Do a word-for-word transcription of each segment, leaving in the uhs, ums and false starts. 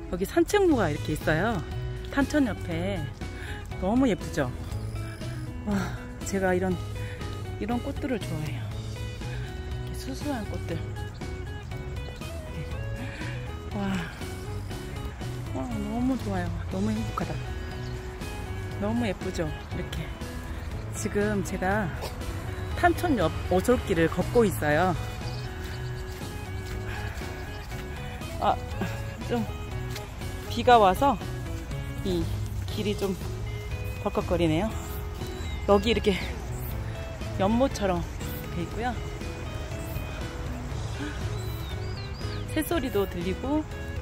여기 산책로가 이렇게 있어요. 탄천 옆에. 너무 예쁘죠? 와, 제가 이런 이런 꽃들을 좋아해요. 이렇게 수수한 꽃들. 와, 와, 너무 좋아요. 너무 행복하다. 너무 예쁘죠? 이렇게. 지금 제가 탄천 옆 오솔길을 걷고 있어요. 아, 좀 비가 와서 이 길이 좀 덜컥거리네요. 여기 이렇게 연못처럼 돼 있고요. 새소리도 들리고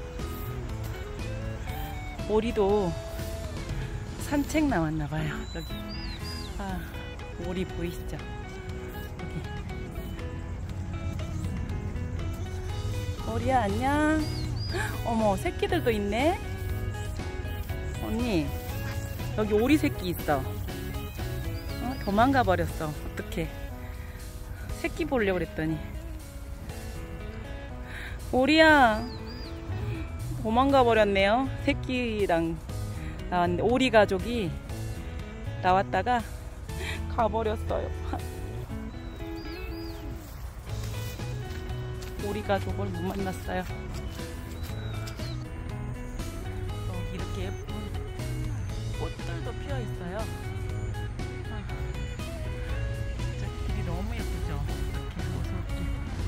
오리도 산책 나왔나봐요. 여기. 아, 오리 보이시죠? 여기. 오리야, 안녕. 어머, 새끼들도 있네. 언니, 여기 오리 새끼 있어. 어? 도망가 버렸어. 어떡해. 새끼 보려고 그랬더니. 오리야, 도망가 버렸네요. 새끼랑 나왔는데, 오리 가족이 나왔다가 가버렸어요. 오리 가족을 못 만났어요. 여기 이렇게 예쁜 꽃들도 피어 있어요. 아, 진짜 길이 너무 예쁘죠? 이렇게 오솔길.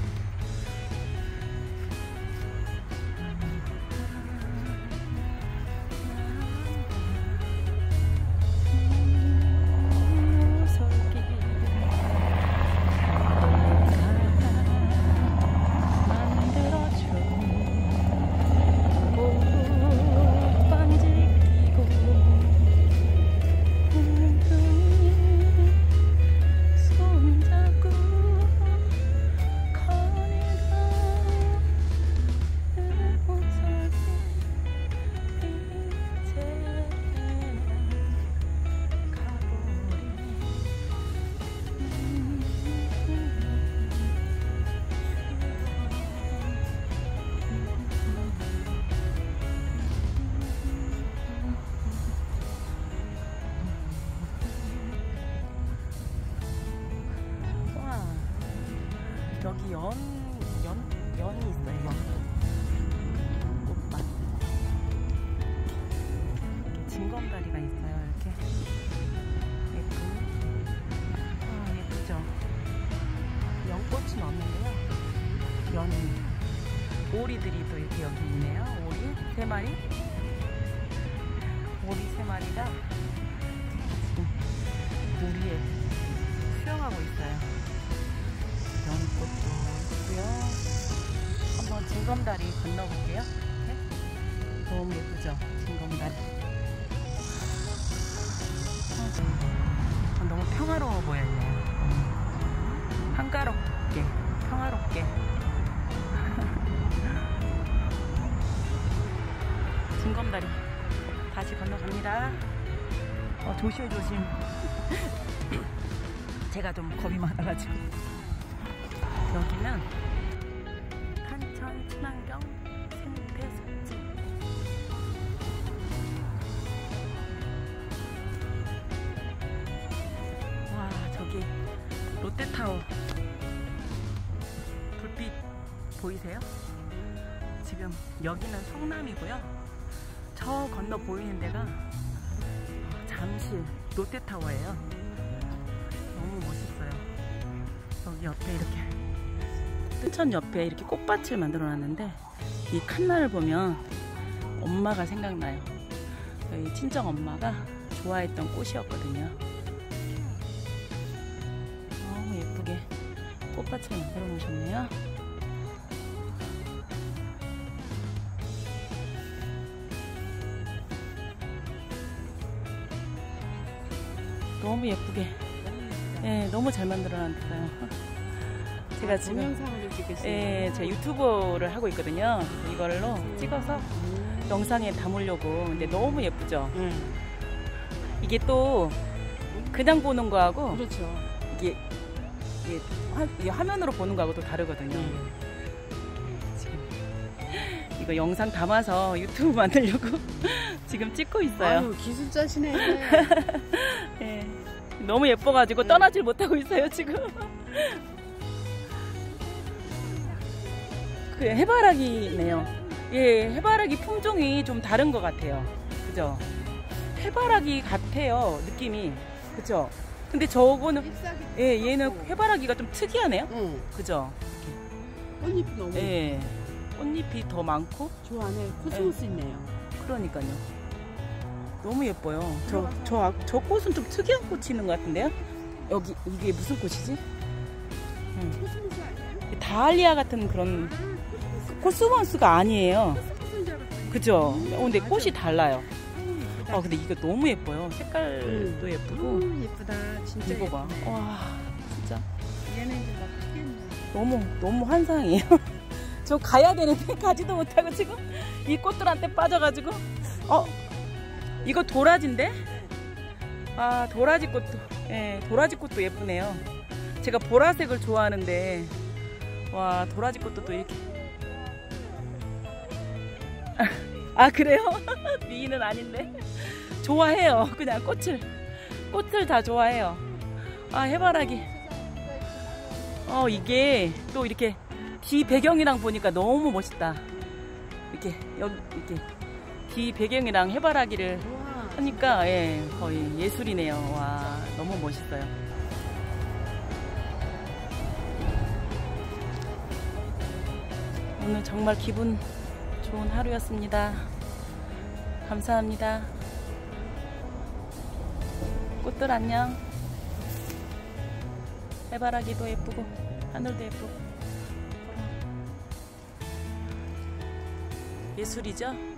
여기 연, 연, 연이 있어요. 연. 꽃밭. 이렇게 징검다리가 있어요. 이렇게. 예쁜. 아, 예쁘죠? 연꽃은 없는데요. 연. 오리들이 또 이렇게 여기 있네요. 오리 세 마리. 오리 세 마리가 지금 우리에 수영하고 있어요. 연꽃도 있고요. 한번 징검다리 건너볼게요. 네? 너무 예쁘죠? 징검다리. 어, 너무 평화로워 보여요. 음, 한가롭게, 평화롭게. 징검다리 다시 건너갑니다. 어, 조심조심. 제가 좀 겁이 많아가지고. 여기는 탄천 친환경 생태습지. 와, 저기 롯데타워 불빛 보이세요? 지금 여기는 성남이고요. 저 건너 보이는 데가 잠실 롯데타워예요. 너무 멋있어요. 여기 옆에 이렇게 탄천 옆에 이렇게 꽃밭을 만들어 놨는데 이 칸나를 보면 엄마가 생각나요. 저희 친정 엄마가 좋아했던 꽃이었거든요. 너무 예쁘게 꽃밭을 만들어 놓으셨네요. 너무 예쁘게. 네, 너무 잘 만들어 놨어요. 제가 아, 지금 동영상을 찍으시는 예, 제 유튜브를 하고 있거든요. 이걸로 음. 찍어서 음. 영상에 담으려고. 근데 너무 예쁘죠? 음. 이게 또 그냥 보는 거하고 그렇죠. 이게, 이게, 화, 이게 화면으로 보는 거하고 또 다르거든요. 음. 지금 이거 영상 담아서 유튜브 만들려고 지금 찍고 있어요. 아유, 기술자시네. 네, 너무 예뻐가지고 네. 떠나질 못하고 있어요 지금. 그 해바라기네요. 예, 해바라기 품종이 좀 다른 것 같아요. 그죠? 해바라기 같아요 느낌이. 그죠? 근데 저거는 예, 얘는 해바라기가 좀 특이하네요. 응. 그죠? 꽃잎이 너무 예, 꽃잎이 더 많고 저 안에 코스모스 네. 있네요. 그러니까요. 너무 예뻐요. 저, 저, 아- 저 꽃은 좀 특이한 꽃이 있는 것 같은데요? 여기, 이게 무슨 꽃이지? 음. 코스모스 아니에요? 다알리아 같은 그런 코스모스가 아니에요. 코스모스인 줄 알았더니. 그죠? 음, 어, 근데 맞아. 꽃이 달라요. 아유, 예쁘다. 아, 근데 이거 너무 예뻐요. 색깔도 음. 예쁘고. 음, 예쁘다. 진짜 이거 봐. 예쁘네. 와, 진짜. 얘는 이제 막 튀겠네. 너무, 너무 환상이에요. 저 가야 되는데 가지도 못하고 지금 이 꽃들한테 빠져가지고. 어, 이거 도라지인데? 아, 도라지 꽃도, 예, 도라지 꽃도 예쁘네요. 제가 보라색을 좋아하는데, 와, 도라지 꽃도 또 이렇게. 아, 그래요? 미인은 아닌데. 좋아해요. 그냥 꽃을, 꽃을 다 좋아해요. 아, 해바라기. 어, 이게 또 이렇게 뒤 배경이랑 보니까 너무 멋있다. 이렇게, 여기, 이렇게. 뒤 배경이랑 해바라기를 우와. 하니까 예, 거의 예술이네요. 와, 너무 멋있어요. 오늘 정말 기분 좋은 하루였습니다. 감사합니다. 꽃들 안녕. 해바라기도 예쁘고 하늘도 예쁘고 예술이죠?